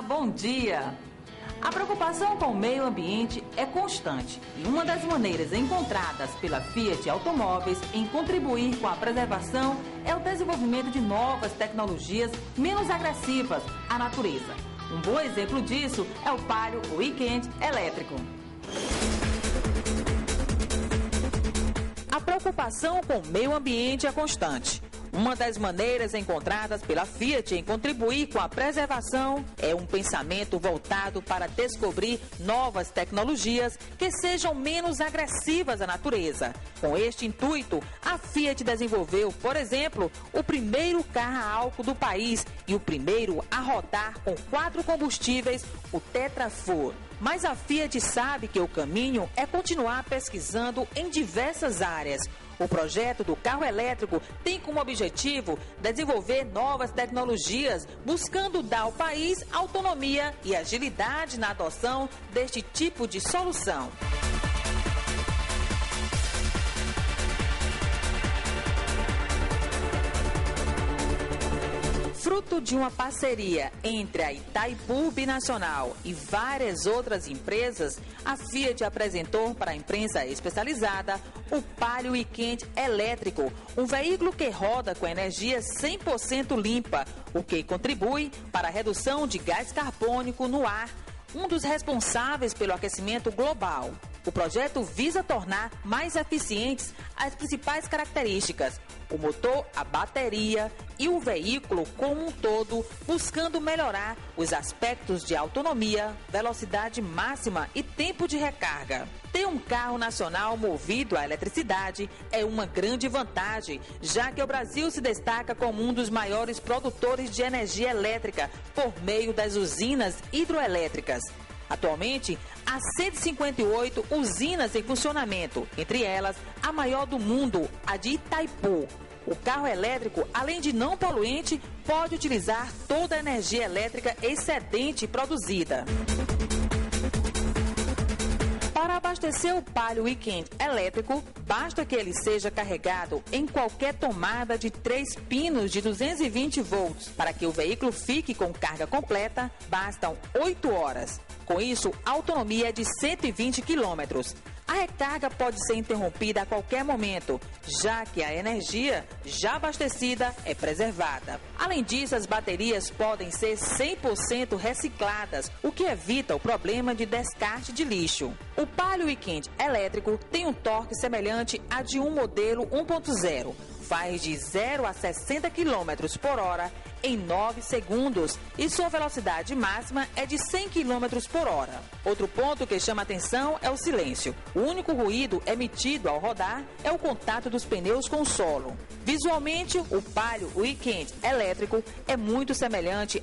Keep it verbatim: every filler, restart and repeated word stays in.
Olá, bom dia! A preocupação com o meio ambiente é constante e uma das maneiras encontradas pela Fiat Automóveis em contribuir com a preservação é o desenvolvimento de novas tecnologias menos agressivas à natureza. Um bom exemplo disso é o Palio Weekend elétrico. A preocupação com o meio ambiente é constante. Uma das maneiras encontradas pela Fiat em contribuir com a preservação é um pensamento voltado para descobrir novas tecnologias que sejam menos agressivas à natureza. Com este intuito, a Fiat desenvolveu, por exemplo, o primeiro carro a álcool do país e o primeiro a rodar com quatro combustíveis, o Tetrafor. Mas a Fiat sabe que o caminho é continuar pesquisando em diversas áreas. O projeto do carro elétrico tem como objetivo desenvolver novas tecnologias, buscando dar ao país autonomia e agilidade na adoção deste tipo de solução. Fruto de uma parceria entre a Itaipu Binacional e várias outras empresas, a Fiat apresentou para a imprensa especializada o Palio Weekend elétrico, um veículo que roda com energia cem por cento limpa, o que contribui para a redução de gás carbônico no ar, um dos responsáveis pelo aquecimento global. O projeto visa tornar mais eficientes as principais características: o motor, a bateria e o veículo como um todo, buscando melhorar os aspectos de autonomia, velocidade máxima e tempo de recarga. Ter um carro nacional movido à eletricidade é uma grande vantagem, já que o Brasil se destaca como um dos maiores produtores de energia elétrica por meio das usinas hidroelétricas. Atualmente, há cento e cinquenta e oito usinas em funcionamento, entre elas a maior do mundo, a de Itaipu. O carro elétrico, além de não poluente, pode utilizar toda a energia elétrica excedente produzida. Para abastecer o Palio Weekend elétrico, basta que ele seja carregado em qualquer tomada de três pinos de duzentos e vinte volts. Para que o veículo fique com carga completa, bastam oito horas. Com isso, a autonomia é de cento e vinte quilômetros. A recarga pode ser interrompida a qualquer momento, já que a energia já abastecida é preservada. Além disso, as baterias podem ser cem por cento recicladas, o que evita o problema de descarte de lixo. O Palio Weekend elétrico tem um torque semelhante a de um modelo um ponto zero. Faz de zero a sessenta quilômetros por hora em nove segundos e sua velocidade máxima é de cem quilômetros por hora. Outro ponto que chama atenção é o silêncio. O único ruído emitido ao rodar é o contato dos pneus com o solo. Visualmente, o Palio Weekend elétrico é muito semelhante